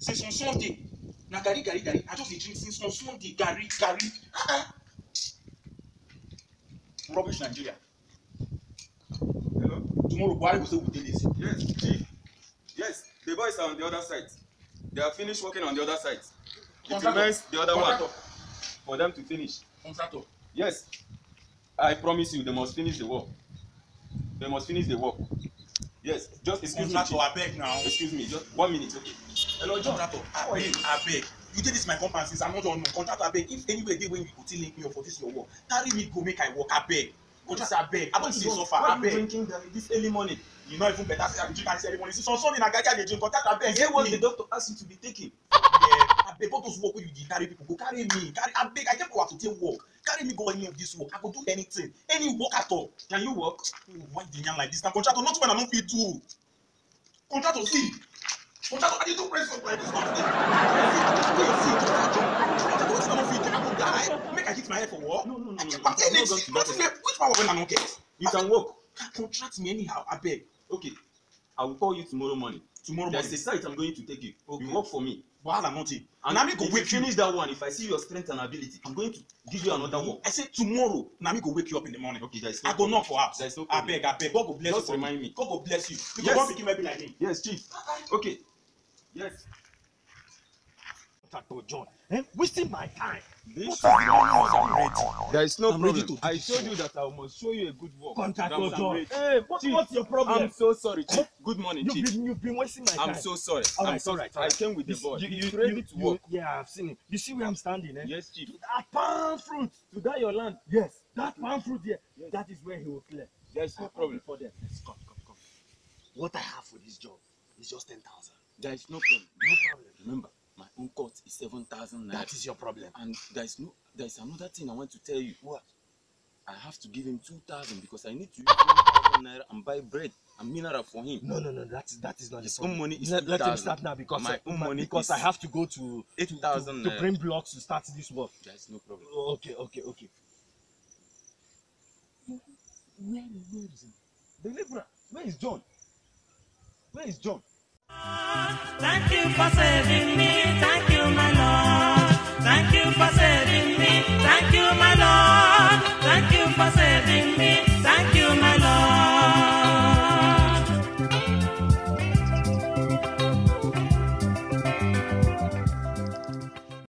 Since on Sunday. Na gari. I just dey drink since on Sunday. Gari. Rubbish Nigeria. Hello? Tomorrow, Buhari will say we dey lazy. Yes, Chief. Yes, the boys are on the other side. They are finished working on the other side. It remains the other one for them to finish. Contractor. Yes, I promise you, they must finish the work. They must finish the work. Yes, just excuse me. Contractor, abeg now. Excuse me, just 1 minute, okay? Hello, John. Contractor, abeg. You did this my company since I'm not on. Contractor, abeg. If anywhere dey when you go still link me up for this your work, carry me go make I work, abeg. Contractor, abeg. I don see suffer, abeg. Why are you drinking this early morning? You not even better say I dey drink this early morning. Since on Sunday na gari I dey drink. Contractor, abeg. Is what the doctor asked you to be taking? Yeah, abeg. All those work wey you dey carry people go carry me. Carry abeg. I get power to take work. Carry me go any of this work. I go do anything, any work at all. Can you work? Why dey yarn like this? Na contractor, not when I no fit do. Contractor, see. Contractor, I dey do press up like this. Make I hit my head for what? No. Which power when I no get? You can work. Contract me anyhow, abeg. Okay, I will call you tomorrow morning. Tomorrow morning. There's a site I'm going to take you. Okay. You work for me. Wahala nothing. And na me go if wake you you. finish that one, if I see your strength and ability, I'm going to give you another work. I say tomorrow, na me go wake you up in the morning. Okay, there is no I go problem. knock for house. There is no problem. Abeg. God go bless Just you. remind me. God go bless you. You Yes. go come pick me like me. Yes, Chief. Okay. Yes. Contractor John, wasting my time. This I'm ready. There is no I'm ready problem. to do I this told work. you that I must show you a good work. Contractor I'm John, ready. hey, Chief, what's your problem? I'm so sorry, Chief. Good morning, Chief. You've been wasting my time. I'm so sorry. All I'm right, so all right. I came with the You- boy. you- He's you- ready to you- work. Yeah, I've seen it. You see where I'm standing, eh? Yes, Chief. That palm fruit. To that your land. Yes, that palm fruit there. Yes. That is where he will clear. There is no problem. For them. Let's come. What I have for this job is just 10,000. There is no problem. No problem. Remember, my own cut is 7,000 naira. That is your problem. And there is another thing I want to tell you. What? I have to give him 2,000 because I need to use 1,000 naira and buy bread and mineral for him. No. That is not His the problem. own money is Let him 2,000. start now because My own money because is I have to go to 8,000 to naira. bring blocks to start this work. There is no problem. Okay. Where is he? The labourer. Where is John? Thank you for saving me. Thank you, my Lord. Thank you for saving me.